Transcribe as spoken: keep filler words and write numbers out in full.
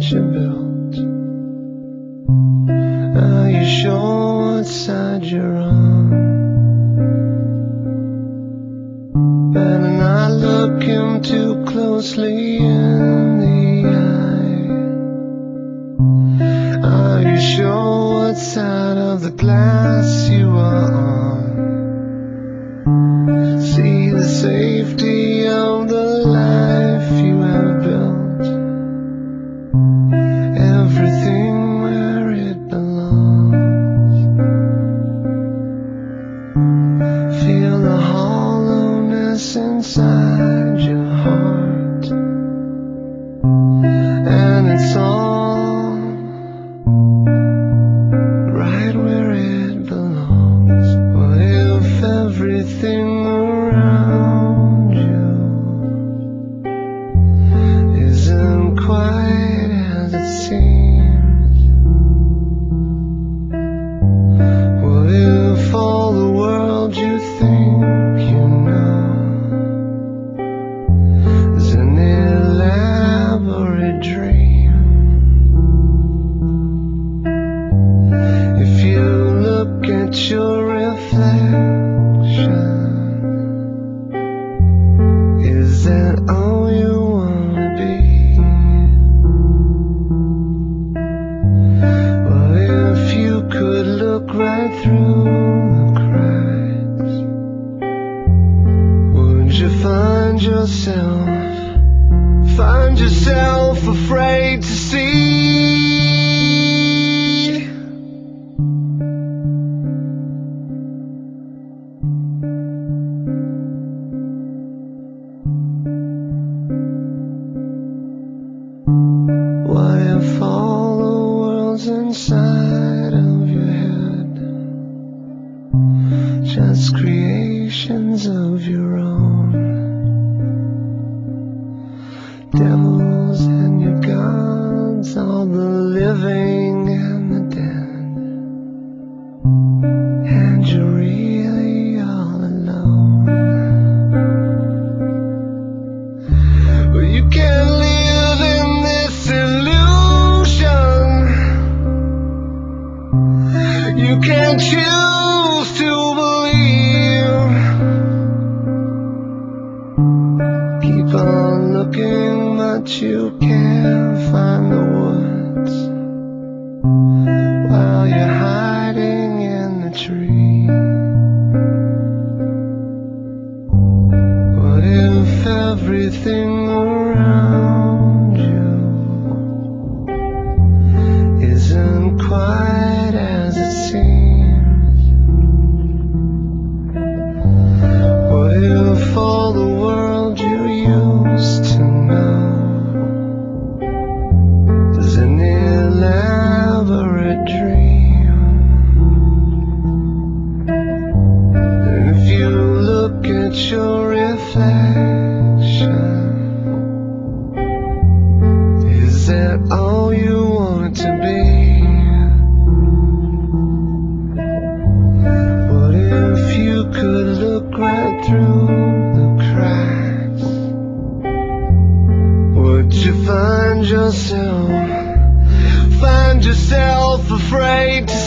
you built? Are you sure what side you're on? Better not look him too closely in the eye. Are you sure what side of the glass you are on? See the safety of the life you have built, everything where it belongs. Feel the hollowness inside your heart, and it's all right where it belongs. What if everything around you isn't quite as it seems? What if all the world you think you know is an elaborate dream? If you look at your reflection, is that all you wanna be? What if you could look right through the cracks? Would you find yourself, find yourself afraid to see? What if all the world's inside of your head, just creations of your own? Devils and your gods, all the living and the dead, and you're really all alone. Well, you can't live in this illusion. You can't choose to believe. Keep on looking, but you can't find the woods while you're hiding in the tree. What if everything around you isn't quite as it seems? What if all the world you used to know is an elaborate dream? And if you look at your reflection, is that all you want to be? What if you could look right through the cracks? Would you find yourself, find yourself afraid to